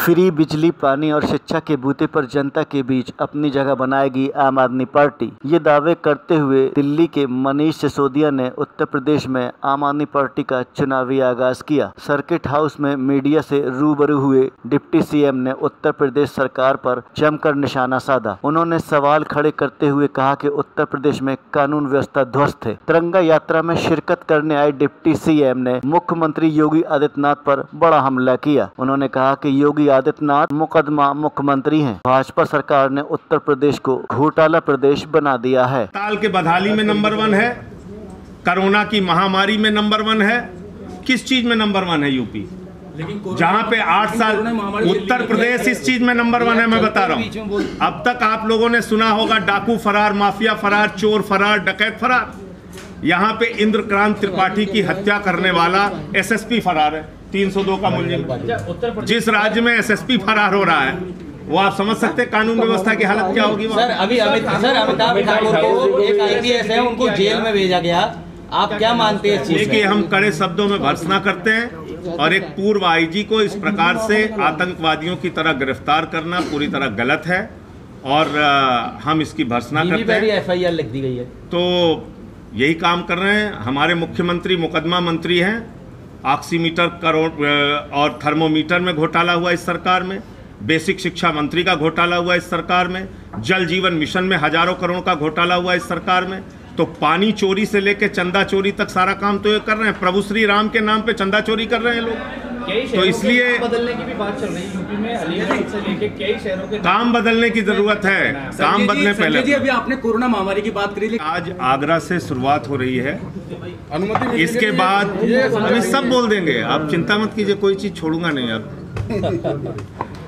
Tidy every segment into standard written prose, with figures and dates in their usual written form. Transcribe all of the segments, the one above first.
Free बिजली, पानी और शिक्षा के बूते पर जनता के बीच अपनी जगह बनाएगी आम आदमी पार्टी। ये दावे करते हुए दिल्ली के मनीष सिसोदिया ने उत्तर प्रदेश में आम आदमी पार्टी का चुनावी आगाज किया। सर्किट हाउस में मीडिया से रूबरू हुए डिप्टी सीएम ने उत्तर प्रदेश सरकार पर जमकर निशाना साधा। उन्होंने सवाल खड़े करते हुए कहा कि उत्तर प्रदेश में कानून व्यवस्था ध्वस्त है। तिरंगा यात्रा में शिरकत करने आए डिप्टी सीएम ने मुख्यमंत्री योगी आदित्यनाथ पर बड़ा हमला किया। उन्होंने कहा कि योगी आदित्यनाथ मुकदमा मुख्यमंत्री हैं। भाजपा सरकार ने उत्तर प्रदेश को घोटाला प्रदेश बना दिया है। ताल के बदहाली में नंबर 1 है, कोरोना की महामारी में नंबर 1 है। किस चीज में नंबर 1 है यूपी? जहां पे 8 साल उत्तर प्रदेश इस चीज में नंबर 1 है। मैं बता रहा हूं, अब तक आप लोगों ने सुना होगा डाकू फरार, माफिया फरार, चोर फरार, डकैत फरार। यहाँ पे इंद्रक्रांत त्रिपाठी की हत्या करने वाला एसएसपी फरार है, 302 का मुलजिम। जिस राज्य में एसएसपी फरार हो रहा है वो आप समझ सकते हैं कानून व्यवस्था की हालत क्या होगी। सर अमिताभ ठाकुर को एक आईपीएस है, उनको जेल में भेजा गया। आप क्या मानते हैं? देखिए, हम कड़े शब्दों में भर्त्सना करते हैं और एक पूर्व आईजी को इस प्रकार से आतंकवादियों की तरह गिरफ्तार करना पूरी तरह गलत है और हम इसकी भर्त्सना करते हैं। एफआईआर लिख दी गई है तो यही काम कर रहे हैं। हमारे मुख्यमंत्री मुकदमा मंत्री हैं। ऑक्सीमीटर और थर्मोमीटर में घोटाला हुआ इस सरकार में। बेसिक शिक्षा मंत्री का घोटाला हुआ इस सरकार में। जल जीवन मिशन में हजारों करोड़ का घोटाला हुआ इस सरकार में। तो पानी चोरी से लेकर चंदा चोरी तक सारा काम तो ये कर रहे हैं। प्रभु श्री राम के नाम पे चंदा चोरी कर रहे हैं लोग। तो इसलिए बदलने की भी बात चल रही है यूपी में। अलीगढ़ से लेके कई शहरों के काम बदलने की जरूरत है। काम बदलने पहले जी, अभी आपने कोरोना महामारी की बात करी। आज आगरा से शुरुआत हो रही है। इसके बाद अभी सब बोल देंगे, आप चिंता मत कीजिए, कोई चीज छोड़ूंगा नहीं अब।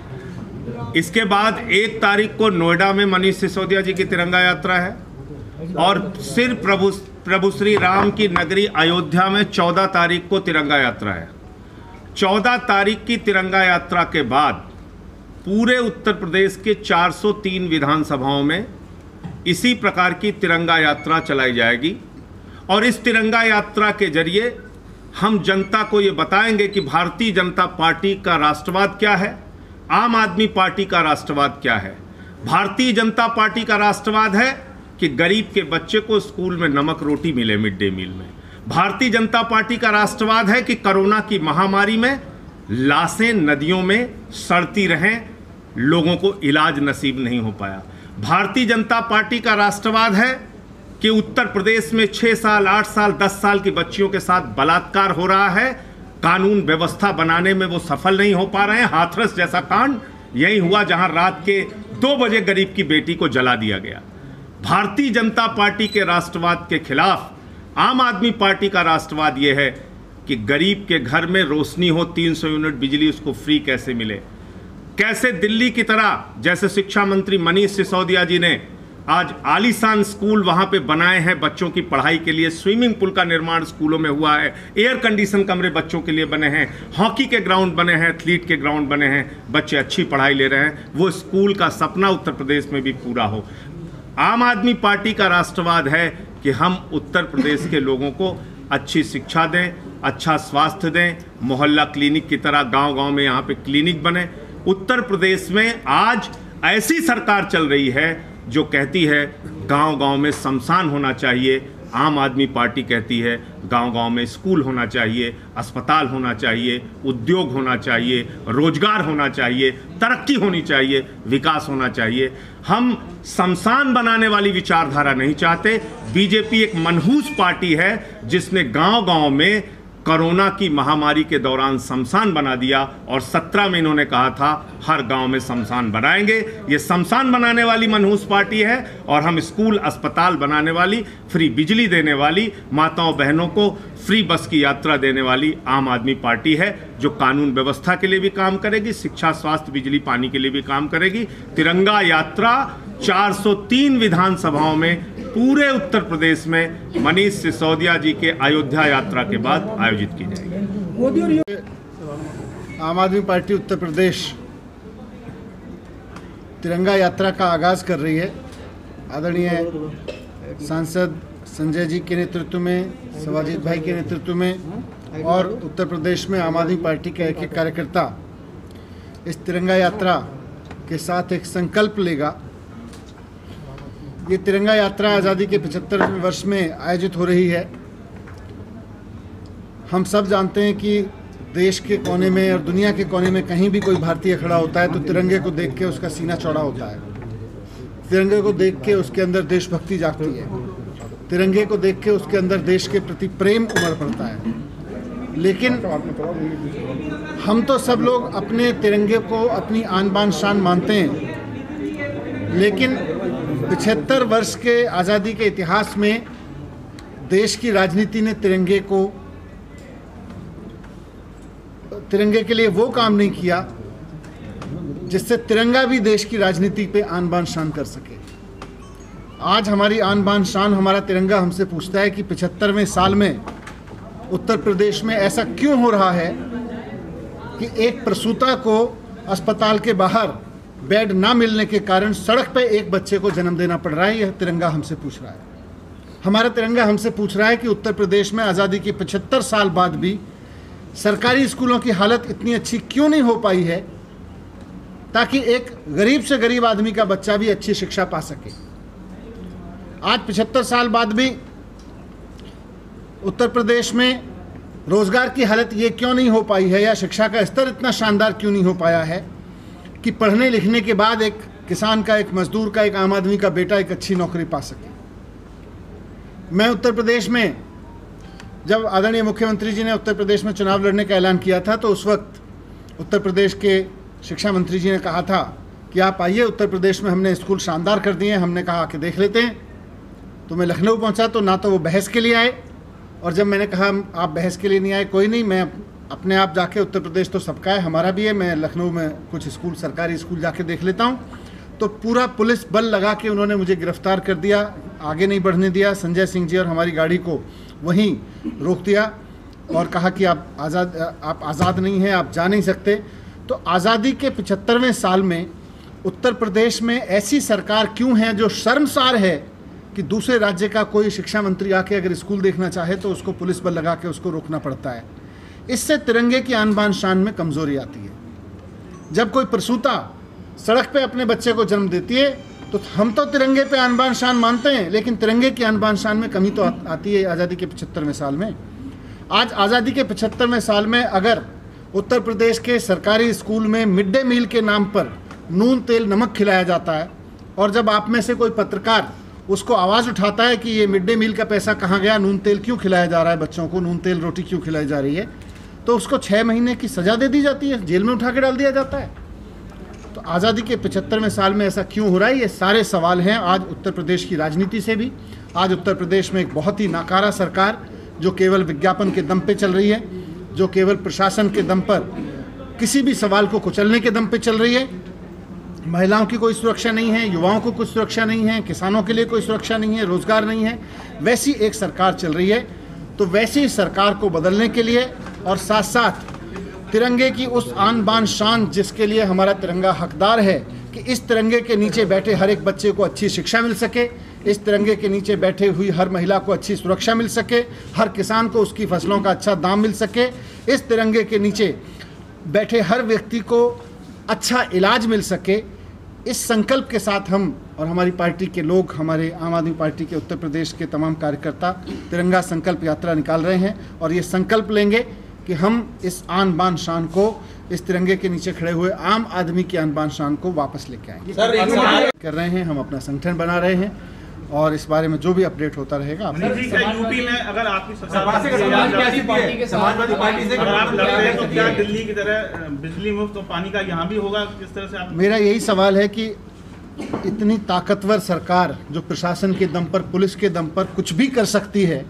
इसके बाद 1 तारीख को नोएडा में मनीष सिसोदिया जी की तिरंगा यात्रा है और सिर्फ प्रभु श्री राम की नगरी अयोध्या में 14 तारीख को तिरंगा यात्रा है। 14 तारीख की तिरंगा यात्रा के बाद पूरे उत्तर प्रदेश के 403 विधानसभाओं में इसी प्रकार की तिरंगा यात्रा चलाई जाएगी और इस तिरंगा यात्रा के जरिए हम जनता को ये बताएंगे कि भारतीय जनता पार्टी का राष्ट्रवाद क्या है, आम आदमी पार्टी का राष्ट्रवाद क्या है। भारतीय जनता पार्टी का राष्ट्रवाद है कि गरीब के बच्चे को स्कूल में नमक रोटी मिले मिड डे मील में। भारतीय जनता पार्टी का राष्ट्रवाद है कि कोरोना की महामारी में लाशें नदियों में सड़ती रहें, लोगों को इलाज नसीब नहीं हो पाया। भारतीय जनता पार्टी का राष्ट्रवाद है कि उत्तर प्रदेश में 6 साल, 8 साल, 10 साल की बच्चियों के साथ बलात्कार हो रहा है। कानून व्यवस्था बनाने में वो सफल नहीं हो पा रहे हैं। हाथरस जैसा कांड यही हुआ जहां रात के 2 बजे गरीब की बेटी को जला दिया गया। भारतीय जनता पार्टी के राष्ट्रवाद के खिलाफ आम आदमी पार्टी का राष्ट्रवाद यह है कि गरीब के घर में रोशनी हो, 300 यूनिट बिजली उसको फ्री कैसे मिले। कैसे दिल्ली की तरह, जैसे शिक्षा मंत्री मनीष सिसोदिया जी ने आज आलीशान स्कूल वहां पे बनाए हैं बच्चों की पढ़ाई के लिए। स्विमिंग पूल का निर्माण स्कूलों में हुआ है, एयर कंडीशन कमरे बच्चों के लिए बने हैं, हॉकी के ग्राउंड बने हैं, एथलीट के ग्राउंड बने हैं, बच्चे अच्छी पढ़ाई ले रहे हैं। वो स्कूल का सपना उत्तर प्रदेश में भी पूरा हो। आम आदमी पार्टी का राष्ट्रवाद है कि हम उत्तर प्रदेश के लोगों को अच्छी शिक्षा दें, अच्छा स्वास्थ्य दें, मोहल्ला क्लिनिक की तरह गांव-गांव में यहाँ पे क्लिनिक बने। उत्तर प्रदेश में आज ऐसी सरकार चल रही है जो कहती है गांव-गांव में शमशान होना चाहिए। आम आदमी पार्टी कहती है गांव-गांव में स्कूल होना चाहिए, अस्पताल होना चाहिए, उद्योग होना चाहिए, रोजगार होना चाहिए, तरक्की होनी चाहिए, विकास होना चाहिए। हम शमशान बनाने वाली विचारधारा नहीं चाहते। बीजेपी एक मनहूस पार्टी है जिसने गांव-गांव में कोरोना की महामारी के दौरान शमशान बना दिया और 17 में इन्होंने कहा था हर गांव में शमशान बनाएंगे। ये शमशान बनाने वाली मनहूस पार्टी है और हम स्कूल, अस्पताल बनाने वाली, फ्री बिजली देने वाली, माताओं बहनों को फ्री बस की यात्रा देने वाली आम आदमी पार्टी है जो कानून व्यवस्था के लिए भी काम करेगी, शिक्षा, स्वास्थ्य, बिजली, पानी के लिए भी काम करेगी। तिरंगा यात्रा 403 विधानसभाओं में पूरे उत्तर प्रदेश में मनीष सिसोदिया जी के अयोध्या यात्रा के बाद आयोजित की जाएगी। आम आदमी पार्टी उत्तर प्रदेश तिरंगा यात्रा का आगाज़ कर रही है। आदरणीय सांसद संजय जी के नेतृत्व में, शिवाजीत भाई के नेतृत्व में और उत्तर प्रदेश में आम आदमी पार्टी के एक कार्यकर्ता इस तिरंगा यात्रा के साथ एक संकल्प लेगा। ये तिरंगा यात्रा आज़ादी के 75वें वर्ष में आयोजित हो रही है। हम सब जानते हैं कि देश के कोने में और दुनिया के कोने में कहीं भी कोई भारतीय खड़ा होता है तो तिरंगे को देख के उसका सीना चौड़ा होता है, तिरंगे को देख के उसके अंदर देशभक्ति जागती है, तिरंगे को देख के उसके अंदर देश के प्रति प्रेम उमड़ पड़ता है। लेकिन हम तो सब लोग अपने तिरंगे को अपनी आन बान शान मानते हैं, लेकिन 75 वर्ष के आज़ादी के इतिहास में देश की राजनीति ने तिरंगे के लिए वो काम नहीं किया जिससे तिरंगा भी देश की राजनीति पे आन बान शान कर सके। आज हमारी आन बान शान, हमारा तिरंगा हमसे पूछता है कि 75वें साल में उत्तर प्रदेश में ऐसा क्यों हो रहा है कि एक प्रसूता को अस्पताल के बाहर बेड ना मिलने के कारण सड़क पे एक बच्चे को जन्म देना पड़ रहा है। यह तिरंगा हमसे पूछ रहा है। हमारा तिरंगा हमसे पूछ रहा है कि उत्तर प्रदेश में आज़ादी के 75 साल बाद भी सरकारी स्कूलों की हालत इतनी अच्छी क्यों नहीं हो पाई है ताकि एक गरीब से गरीब आदमी का बच्चा भी अच्छी शिक्षा पा सके। आज 75 साल बाद भी उत्तर प्रदेश में रोजगार की हालत ये क्यों नहीं हो पाई है, या शिक्षा का स्तर इतना शानदार क्यों नहीं हो पाया है कि पढ़ने लिखने के बाद एक किसान का, एक मजदूर का, एक आम आदमी का बेटा एक अच्छी नौकरी पा सके। मैं उत्तर प्रदेश में जब आदरणीय मुख्यमंत्री जी ने उत्तर प्रदेश में चुनाव लड़ने का ऐलान किया था तो उस वक्त उत्तर प्रदेश के शिक्षा मंत्री जी ने कहा था कि आप आइए, उत्तर प्रदेश में हमने स्कूल शानदार कर दिए हैं। हमने कहा कि देख लेते हैं। तो मैं लखनऊ पहुंचा तो ना तो वो बहस के लिए आए, और जब मैंने कहा आप बहस के लिए नहीं आए, कोई नहीं, मैं अपने आप जाके, उत्तर प्रदेश तो सबका है, हमारा भी है, मैं लखनऊ में कुछ स्कूल, सरकारी स्कूल जाके देख लेता हूँ। तो पूरा पुलिस बल लगा के उन्होंने मुझे गिरफ्तार कर दिया, आगे नहीं बढ़ने दिया। संजय सिंह जी और हमारी गाड़ी को वहीं रोक दिया और कहा कि आप आज़ाद नहीं हैं, आप जा नहीं सकते। तो आज़ादी के 75वें साल में उत्तर प्रदेश में ऐसी सरकार क्यों है जो शर्मसार है कि दूसरे राज्य का कोई शिक्षा मंत्री आके अगर स्कूल देखना चाहे तो उसको पुलिस बल लगा के उसको रोकना पड़ता है। इससे तिरंगे की आन बान शान में कमज़ोरी आती है। जब कोई प्रसूता सड़क पे अपने बच्चे को जन्म देती है तो हम तो तिरंगे पे आन बान शान मानते हैं, लेकिन तिरंगे की आन बान शान में कमी तो आती है आज़ादी के 75वें साल में। आज आज़ादी के 75वें साल में अगर उत्तर प्रदेश के सरकारी स्कूल में मिड डे मील के नाम पर नून तेल नमक खिलाया जाता है, और जब आप में से कोई पत्रकार उसको आवाज़ उठाता है कि ये मिड डे मील का पैसा कहाँ गया, नून तेल क्यों खिलाया जा रहा है बच्चों को, नून तेल रोटी क्यों खिलाई जा रही है, तो उसको 6 महीने की सज़ा दे दी जाती है, जेल में उठा के डाल दिया जाता है। तो आज़ादी के 75वें साल में ऐसा क्यों हो रहा है, ये सारे सवाल हैं आज उत्तर प्रदेश की राजनीति से भी। आज उत्तर प्रदेश में एक बहुत ही नाकारा सरकार जो केवल विज्ञापन के दम पे चल रही है, जो केवल प्रशासन के दम पर किसी भी सवाल को कुचलने के दम पे चल रही है। महिलाओं की कोई सुरक्षा नहीं है, युवाओं को कुछ सुरक्षा नहीं है, किसानों के लिए कोई सुरक्षा नहीं है, रोजगार नहीं है, वैसी एक सरकार चल रही है। तो वैसी सरकार को बदलने के लिए और साथ साथ तिरंगे की उस आन बान शान जिसके लिए हमारा तिरंगा हकदार है कि इस तिरंगे के नीचे बैठे हर एक बच्चे को अच्छी शिक्षा मिल सके, इस तिरंगे के नीचे बैठे हुई हर महिला को अच्छी सुरक्षा मिल सके, हर किसान को उसकी फसलों का अच्छा दाम मिल सके, इस तिरंगे के नीचे बैठे हर व्यक्ति को अच्छा इलाज मिल सके, इस संकल्प के साथ हम और हमारी पार्टी के लोग, हमारे आम आदमी पार्टी के उत्तर प्रदेश के तमाम कार्यकर्ता तिरंगा संकल्प यात्रा निकाल रहे हैं। और ये संकल्प लेंगे कि हम इस आन बान शान को, इस तिरंगे के नीचे खड़े हुए आम आदमी की आन बान शान को वापस लेके आएंगे। कर रहे हैं, हम अपना संगठन बना रहे हैं और इस बारे में जो भी अपडेट होता रहेगा। यूपी में अगर आपकी समाजवादी पार्टी से अगर आप लड़ रहे हैं तो क्या दिल्ली की तरह बिजली मुफ्त और पानी का यहाँ भी होगा? किस तरह से आप? मेरा यही सवाल है कि इतनी ताकतवर सरकार जो प्रशासन के दम पर, पुलिस के दम पर कुछ भी कर सकती है,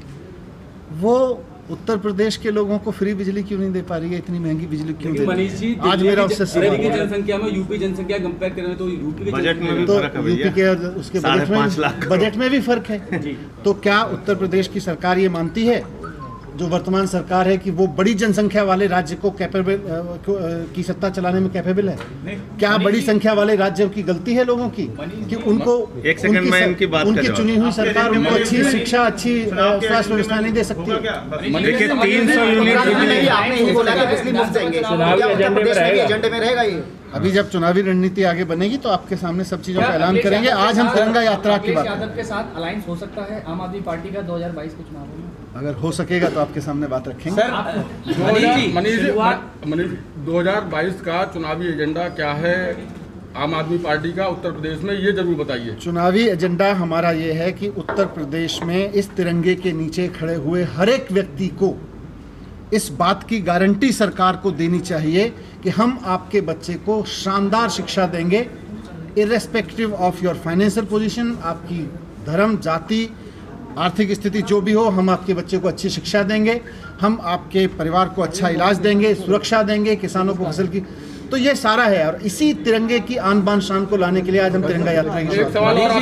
वो उत्तर प्रदेश के लोगों को फ्री बिजली क्यों नहीं दे पा रही है? इतनी महंगी बिजली क्यों दे रही है? आज मेरा उससे सवाल है। जनसंख्या में यूपी जनसंख्या कंपेयर करें तो यूपी के बजट में भी तो फर्क है, यूपी के और उसके बजट में भी फर्क है। तो क्या उत्तर प्रदेश की सरकार ये मानती है जो वर्तमान सरकार है कि वो बड़ी जनसंख्या वाले राज्य को कैपेबल की सत्ता चलाने में कैपेबल है? क्या बड़ी संख्या वाले राज्यों की गलती है लोगों की कि उनको एक सेकंड में इनकी बात उनकी चुनी हुई सरकार उनको अच्छी शिक्षा, अच्छी स्वास्थ्य व्यवस्था नहीं दे सकती? देखिए 300 यूनिट आपने यही बोला कि बिजली मुफ्त देंगे, क्या उत्तर प्रदेश में एजेंडे में रहेगा ये? अभी जब चुनावी रणनीति आगे बनेगी तो आपके सामने सब चीजों का ऐलान करेंगे। आज हम तिरंगा यात्रा की बात, यादव के साथ अलायंस हो सकता है आम आदमी पार्टी का 2022 के चुनाव में, अगर हो सकेगा तो आपके सामने बात रखेंगे। मनीष जी 2022 का चुनावी एजेंडा क्या है आम आदमी पार्टी का उत्तर प्रदेश में, ये जरूर बताइए। चुनावी एजेंडा हमारा ये है कि उत्तर प्रदेश में इस तिरंगे के नीचे खड़े हुए हर एक व्यक्ति को इस बात की गारंटी सरकार को देनी चाहिए कि हम आपके बच्चे को शानदार शिक्षा देंगे, irrespective of your financial position, आपकी धर्म, जाति, आर्थिक स्थिति जो भी हो, हम आपके बच्चे को अच्छी शिक्षा देंगे, हम आपके परिवार को अच्छा इलाज देंगे, सुरक्षा देंगे, किसानों को फसल की, तो ये सारा है। और इसी तिरंगे की आन बान शान को लाने के लिए आज हम तिरंगा यात्रा की एक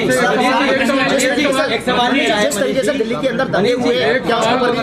सवाल जिस तरीके से दिल्ली के अंदर दंगे हुए, क्या उसके ऊपर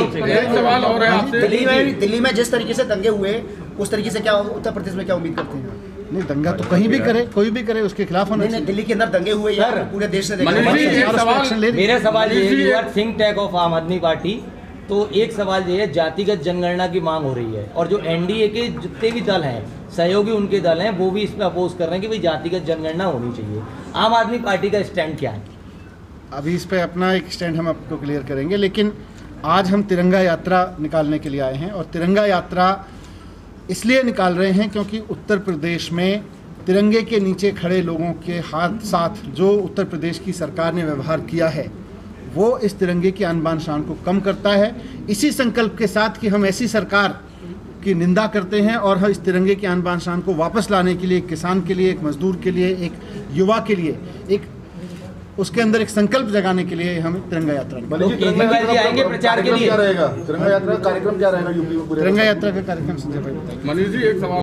भी दिल्ली में जिस तरीके से दंगे हुए उस तरीके से क्या उत्तर प्रदेश में क्या उम्मीद करते हैं? नहीं, दंगा तो कहीं भी करे, कोई भी करे, उसके खिलाफ होना नहीं, दिल्ली के अंदर दंगे हुए यार, पूरे देश से मेरा सवाल ये है, you are think tank of Aam Aadmi party, तो एक सवाल ये है, जातिगत जनगणना की मांग हो रही है और जो एनडीए के जितने भी दल हैं, सहयोगी उनके दल हैं, वो भी इस पर अपोज कर रहे हैं कि भाई जातिगत जनगणना होनी चाहिए। आम आदमी पार्टी का स्टैंड क्या है? अभी इस पे अपना एक स्टैंड हम आपको क्लियर करेंगे, लेकिन आज हम तिरंगा यात्रा निकालने के लिए आए हैं। और तिरंगा यात्रा इसलिए निकाल रहे हैं क्योंकि उत्तर प्रदेश में तिरंगे के नीचे खड़े लोगों के हाथ साथ जो उत्तर प्रदेश की सरकार ने व्यवहार किया है वो इस तिरंगे की आन बान शान को कम करता है। इसी संकल्प के साथ कि हम ऐसी सरकार की निंदा करते हैं और हम इस तिरंगे की आन बान शान को वापस लाने के लिए, एक किसान के लिए, एक मजदूर के लिए, एक युवा के लिए, एक उसके अंदर एक संकल्प जगाने के लिए हम तिरंगा यात्रा आएंगे प्रचार के लिए। तिरंगा यात्रा का कार्यक्रम संजय भाई बताइए। मनीष जी एक सवाल